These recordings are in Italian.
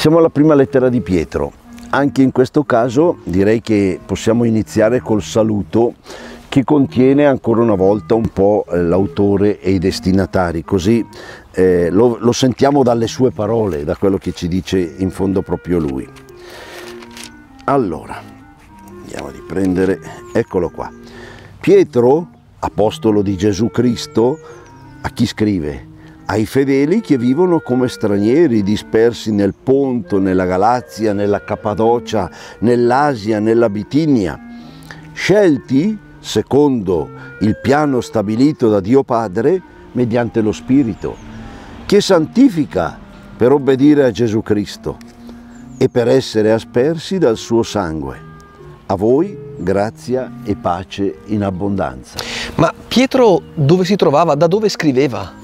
Siamo alla prima lettera di Pietro. Anche in questo caso direi che possiamo iniziare col saluto che contiene ancora una volta un po' l'autore e i destinatari, così lo sentiamo dalle sue parole, da quello che ci dice in fondo proprio lui. Allora, andiamo a riprendere, eccolo qua. Pietro, apostolo di Gesù Cristo, a chi scrive? Ai fedeli che vivono come stranieri dispersi nel Ponto, nella Galazia, nella Cappadocia, nell'Asia, nella Bitinia, scelti secondo il piano stabilito da Dio Padre mediante lo Spirito, che santifica per obbedire a Gesù Cristo e per essere aspersi dal suo sangue. A voi grazia e pace in abbondanza. Ma Pietro dove si trovava? Da dove scriveva?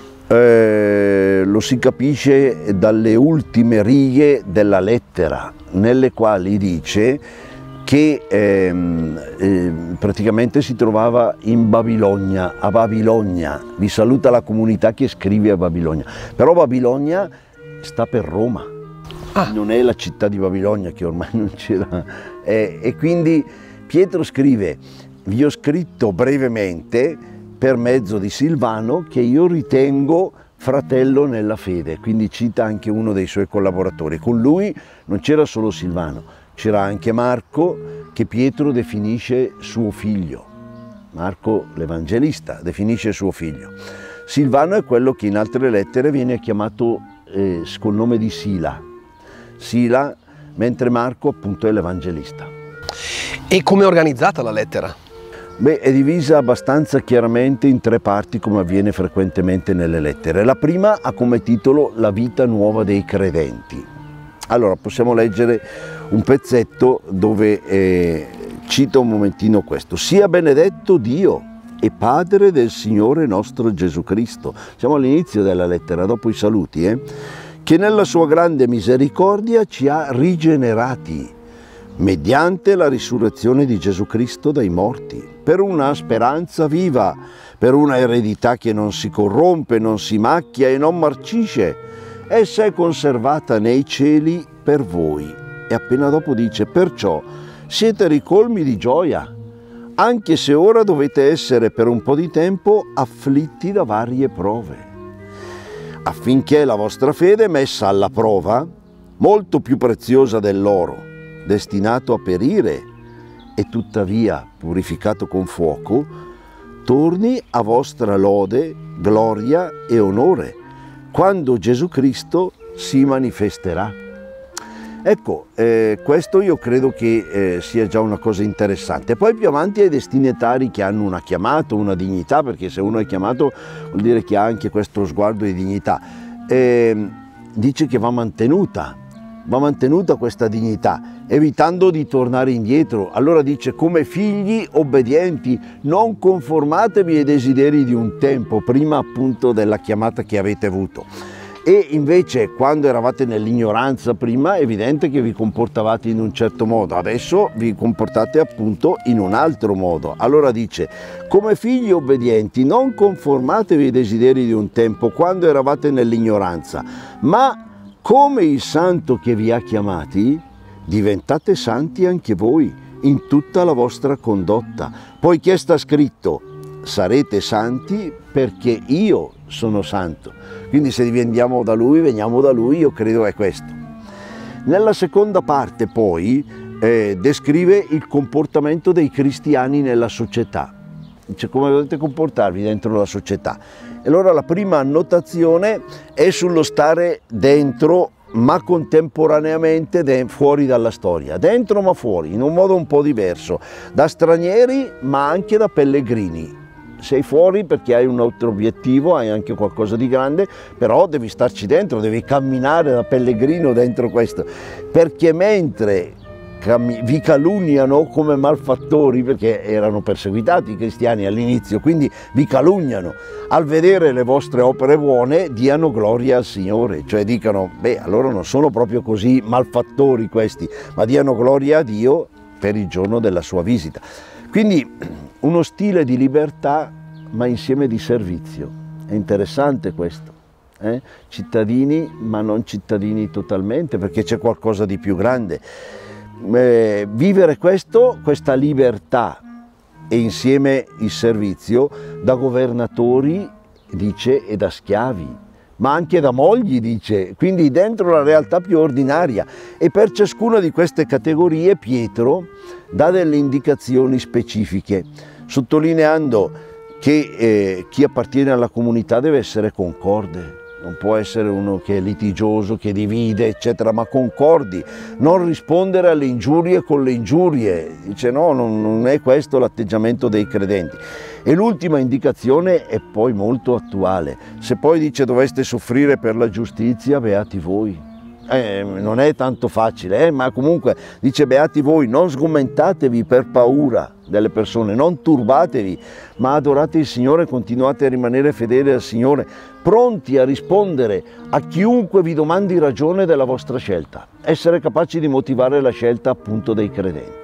Lo si capisce dalle ultime righe della lettera, nelle quali dice che praticamente si trovava in Babilonia, a Babilonia. Vi saluta la comunità che scrive a Babilonia, però Babilonia sta per Roma, non è la città di Babilonia che ormai non c'era, e quindi Pietro scrive: vi ho scritto brevemente per mezzo di Silvano, che io ritengo fratello nella fede, quindi cita anche uno dei suoi collaboratori. Con lui non c'era solo Silvano, c'era anche Marco, che Pietro definisce suo figlio. Marco l'Evangelista definisce suo figlio. Silvano è quello che in altre lettere viene chiamato col nome di Sila, mentre Marco appunto è l'Evangelista. E come è organizzata la lettera? Beh, è divisa abbastanza chiaramente in tre parti, come avviene frequentemente nelle lettere. La prima ha come titolo La vita nuova dei credenti. Allora, possiamo leggere un pezzetto dove cita un momentino questo. Sia benedetto Dio e Padre del Signore nostro Gesù Cristo. Siamo all'inizio della lettera, dopo i saluti, che nella sua grande misericordia ci ha rigenerati mediante la risurrezione di Gesù Cristo dai morti, per una speranza viva, per una eredità che non si corrompe, non si macchia e non marcisce. Essa è conservata nei cieli per voi. E appena dopo dice: perciò siete ricolmi di gioia, anche se ora dovete essere per un po' di tempo afflitti da varie prove, affinché la vostra fede, messa alla prova, molto più preziosa dell'oro, destinato a perire e tuttavia purificato con fuoco, torni a vostra lode, gloria e onore, quando Gesù Cristo si manifesterà. Ecco, questo io credo che sia già una cosa interessante. Poi più avanti ai destinatari che hanno una chiamata, una dignità, perché se uno è chiamato vuol dire che ha anche questo sguardo di dignità. Dice che va mantenuta questa dignità, evitando di tornare indietro. Allora dice: come figli obbedienti, non conformatevi ai desideri di un tempo, prima appunto della chiamata che avete avuto. E invece quando eravate nell'ignoranza prima è evidente che vi comportavate in un certo modo, adesso vi comportate appunto in un altro modo. Allora dice: come figli obbedienti, non conformatevi ai desideri di un tempo, quando eravate nell'ignoranza, ma come il santo che vi ha chiamati, diventate santi anche voi in tutta la vostra condotta, poiché sta scritto: sarete santi perché io sono santo. Quindi se veniamo da lui, io credo è questo. Nella seconda parte poi descrive il comportamento dei cristiani nella società. Dice come dovete comportarvi dentro la società. E allora la prima annotazione è sullo stare dentro, ma contemporaneamente fuori dalla storia, dentro ma fuori, in un modo un po' diverso, da stranieri ma anche da pellegrini. Sei fuori perché hai un altro obiettivo, hai anche qualcosa di grande, però devi starci dentro, devi camminare da pellegrino dentro questo, perché mentre vi calunniano come malfattori, perché erano perseguitati i cristiani all'inizio, quindi vi calunniano, al vedere le vostre opere buone diano gloria al Signore, cioè dicano: beh, allora non sono proprio così malfattori questi, ma diano gloria a Dio per il giorno della sua visita. Quindi uno stile di libertà ma insieme di servizio, è interessante questo. cittadini ma non cittadini totalmente, perché c'è qualcosa di più grande. Vivere questa libertà e insieme il servizio da governatori, dice, e da schiavi, ma anche da mogli, dice, quindi dentro la realtà più ordinaria. E per ciascuna di queste categorie Pietro dà delle indicazioni specifiche, sottolineando che chi appartiene alla comunità deve essere concorde. Non può essere uno che è litigioso, che divide, eccetera, ma concordi, non rispondere alle ingiurie con le ingiurie. Dice no, non è questo l'atteggiamento dei credenti. E l'ultima indicazione è poi molto attuale. Se poi dice doveste soffrire per la giustizia, beati voi. Non è tanto facile, ma comunque dice beati voi, non sgomentatevi per paura delle persone, non turbatevi, ma adorate il Signore e continuate a rimanere fedeli al Signore, pronti a rispondere a chiunque vi domandi ragione della vostra scelta, essere capaci di motivare la scelta appunto dei credenti.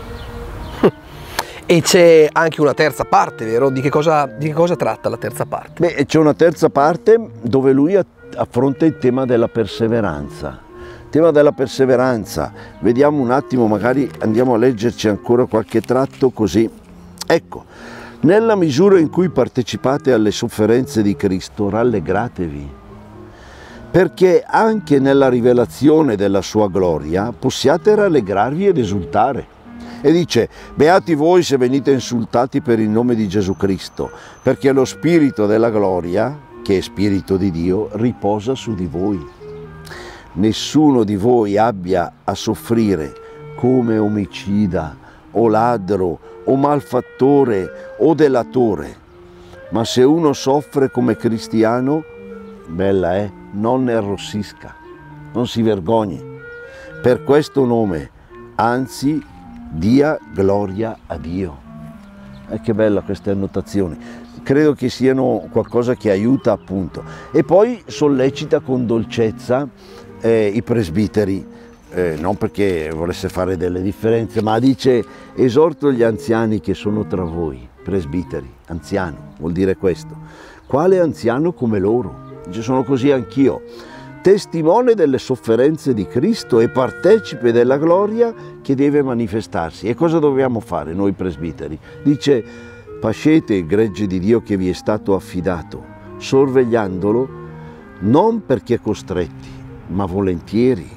E c'è anche una terza parte, vero? Di che cosa tratta la terza parte? Beh, c'è una terza parte dove lui affronta il tema della perseveranza. Il tema della perseveranza, vediamo un attimo, magari andiamo a leggerci ancora qualche tratto così. Ecco, nella misura in cui partecipate alle sofferenze di Cristo, rallegratevi, perché anche nella rivelazione della sua gloria possiate rallegrarvi ed esultare. E dice, beati voi se venite insultati per il nome di Gesù Cristo, perché lo Spirito della gloria, che è Spirito di Dio, riposa su di voi. Nessuno di voi abbia a soffrire come omicida, o ladro, o malfattore, o delatore, ma se uno soffre come cristiano, bella non ne arrossisca, non si vergogni, per questo nome, anzi dia gloria a Dio. Che bella queste annotazioni, credo che siano qualcosa che aiuta appunto. E poi sollecita con dolcezza i presbiteri, non perché volesse fare delle differenze, ma dice esorto gli anziani che sono tra voi, presbiteri, anziano, vuol dire questo, quale anziano come loro, dice sono così anch'io, testimone delle sofferenze di Cristo e partecipe della gloria che deve manifestarsi. E cosa dobbiamo fare noi presbiteri? Dice, pascete il gregge di Dio che vi è stato affidato, sorvegliandolo non perché costretti, ma volentieri.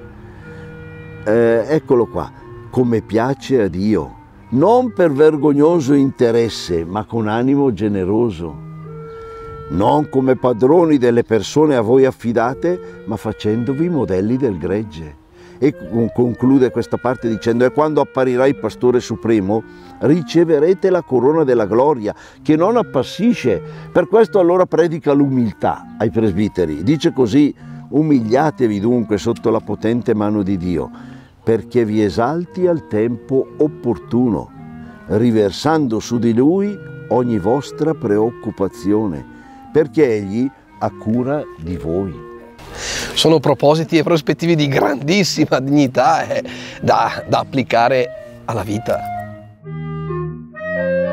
Eccolo qua, come piace a Dio, non per vergognoso interesse, ma con animo generoso. Non come padroni delle persone a voi affidate, ma facendovi modelli del gregge. E conclude questa parte dicendo, e quando apparirà il Pastore Supremo, riceverete la corona della gloria, che non appassisce. Per questo allora predica l'umiltà ai presbiteri. Dice così, umiliatevi dunque sotto la potente mano di Dio, perché vi esalti al tempo opportuno, riversando su di Lui ogni vostra preoccupazione, perché Egli ha cura di voi. Sono propositi e prospettive di grandissima dignità da applicare alla vita.